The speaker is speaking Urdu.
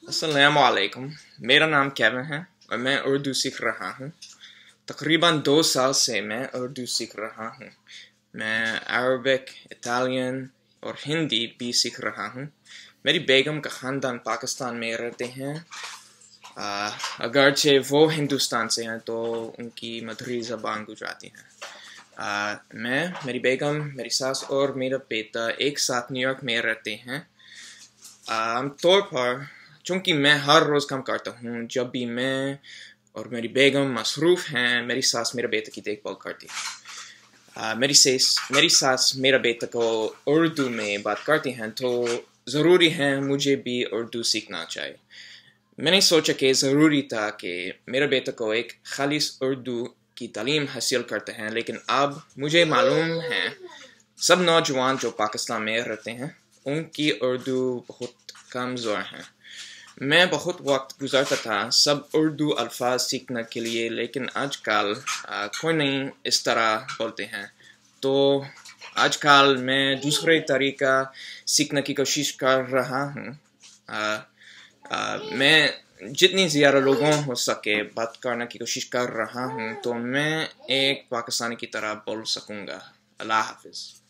السلام علیکم. میرا نام کیون ہے اور میں اردو سیکھ رہا ہوں. تقریباً 2 سال سے میں اردو سیکھ رہا ہوں. میں عربک، اٹالین اور ہندی بھی سیکھ رہا ہوں. میری بیگم کا خاندان پاکستان میں رہتے ہیں. اگرچہ وہ ہندوستان سے ہیں تو ان کی مادری زبان گجراتی ہے. میری بیگم، میری ساس اور میرا بیٹا ایک ساتھ نیو یارک میں رہتے ہیں. عام طور پر چونکہ میں ہر روز کام کرتا ہوں، جب بھی میں اور میری بیگم مصروف ہیں، میری ساس میرے بیٹے کی دیکھ بھال کرتی ہے. میری ساس میرا بیٹا کو اردو میں بات کرتی ہیں تو ضروری ہے مجھے بھی اردو سیکھنا چاہیے. میں نے سوچا کہ ضروری تھا کہ میرا بیٹا کو ایک خالص اردو کی تعلیم حاصل کرتے ہیں، لیکن اب مجھے معلوم ہے سب نوجوان جو پاکستان میں رہتے ہیں ان کی اردو بہت کمزور ہے. میں بہت وقت گزارتا تھا سب اردو الفاظ سیکھنے کے لیے، لیکن آج کل کوئی نہیں اس طرح بولتے ہیں، تو آج کل میں دوسرے طریقہ سیکھنے کی کوشش کر رہا ہوں. میں جتنی زیادہ لوگوں ہو سکے بات کرنے کی کوشش کر رہا ہوں تو میں ایک پاکستانی کی طرح بول سکوں گا. اللہ حافظ.